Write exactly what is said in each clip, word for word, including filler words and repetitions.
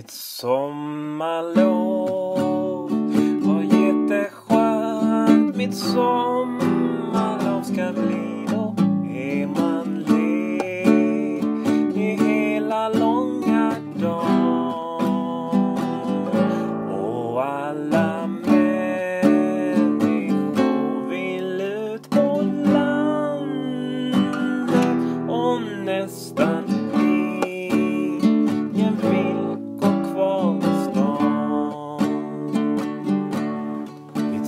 Mitt sommarlov var jätteskönt. Mitt sommarlov ska bli då är man led i hela långa dagen. Och alla människor vill ut på landet och nästan ingen vill gå kvar i stan. Mitt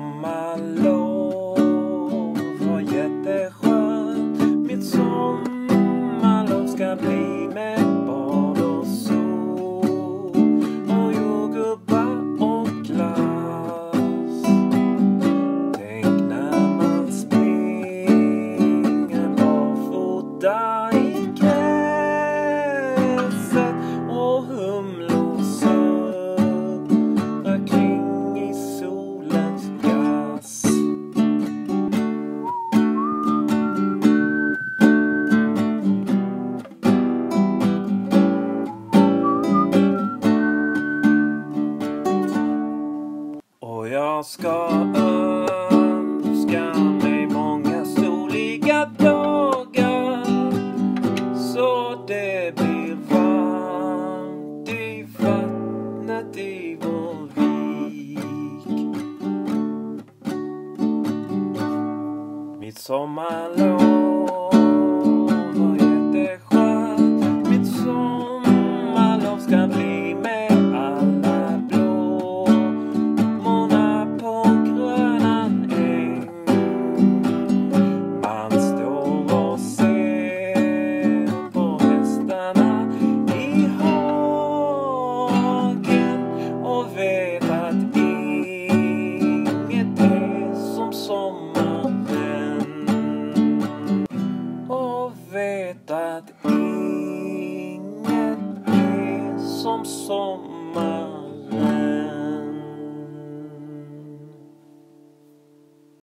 sommarlov var jätteskönt. Mitt sommarlov ska bli med bad och sol och jordgubbar och glass. Tänk när man springer barfota i gräset och humlor surrar kring i solens gass. Och jag ska önska mig många soliga dagar, så det blir varmt i vattnet i vår vik. Mitt sommarlov var jätteskönt. Mitt sommarlov ska bli med alla blommorna på grönan äng. Man står och ser på hästarna i hagen och vet att inget är som sommaren. Och vet att inget är som sommaren.